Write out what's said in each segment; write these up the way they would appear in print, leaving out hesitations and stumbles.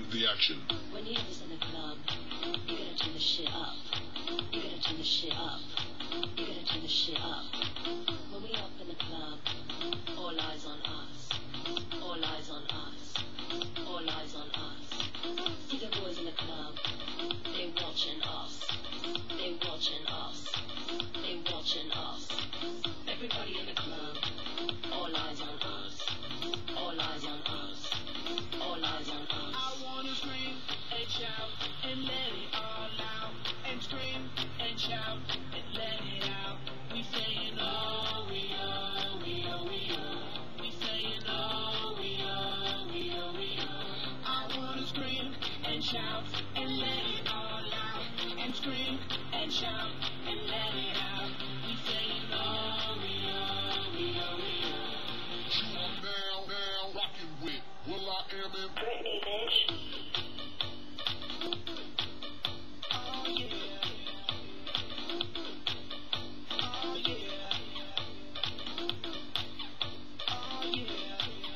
the action. When you have this in the club, you gotta turn the shit up. You gotta turn the shit up. You gotta turn the shit up. When we up in the club, all eyes on us. All eyes on us. All eyes on us. See the boys in the club, they watching us. They watching us. They watching us. Everybody in the club, all eyes on us. All eyes on us. All eyes on us. I wanna scream and shout and let it all out. And scream and shout and let it out. We saying oh, we oh, we oh, we oh. We saying oh, we oh, we oh, we oh. I wanna scream and shout and let it all out. And scream and shout and let it out. We saying oh, we oh, we oh, we oh. You are now rocking with Will I Am in Britney, bitch. Oh yeah. Oh yeah. Oh yeah.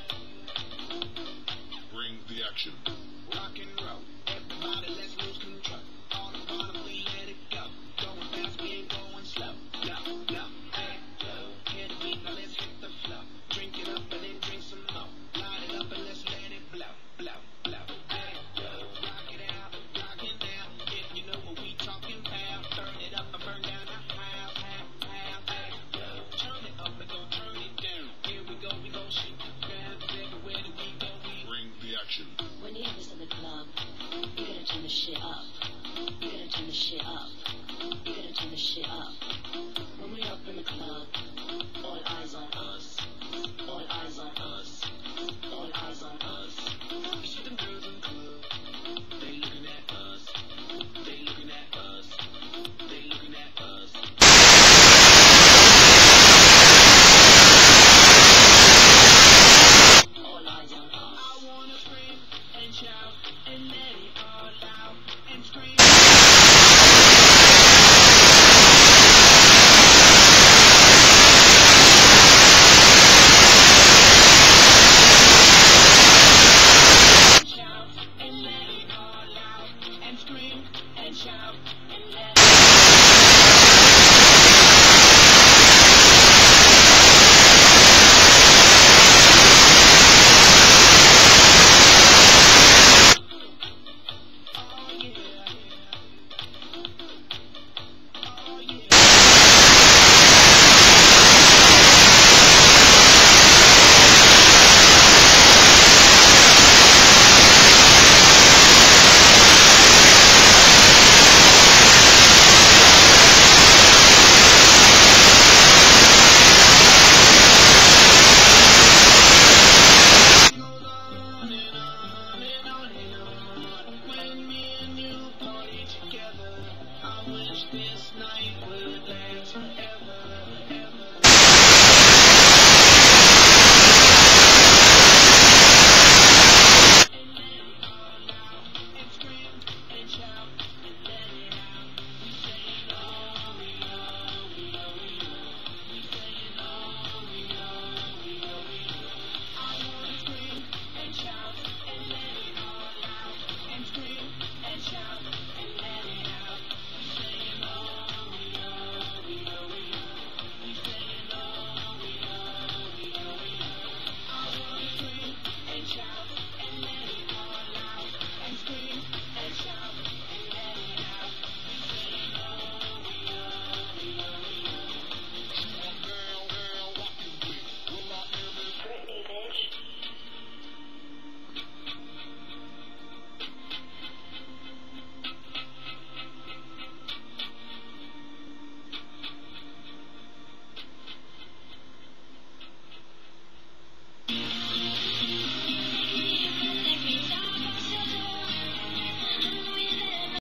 Bring the action. Rock and roll. Everybody, let's lose control. On the bottom, we let it go. Going fast, we ain't going slow. No, no, hey, yo. Hear the beat, now let's hit the flow. Drink it up and then drink some more. Light it up and let's let it blow, blow, blow. Hey, yo. Rock it out, rock it down. If you know what we talking about, burn it up and burn down the house, hey, yo. Turn it up and go turn it down. Here we go shake the ground. Everywhere that we go, we Bring the action. When you have this in the club, you gotta turn the shit up. You gotta turn the shit up. You gotta turn the shit up.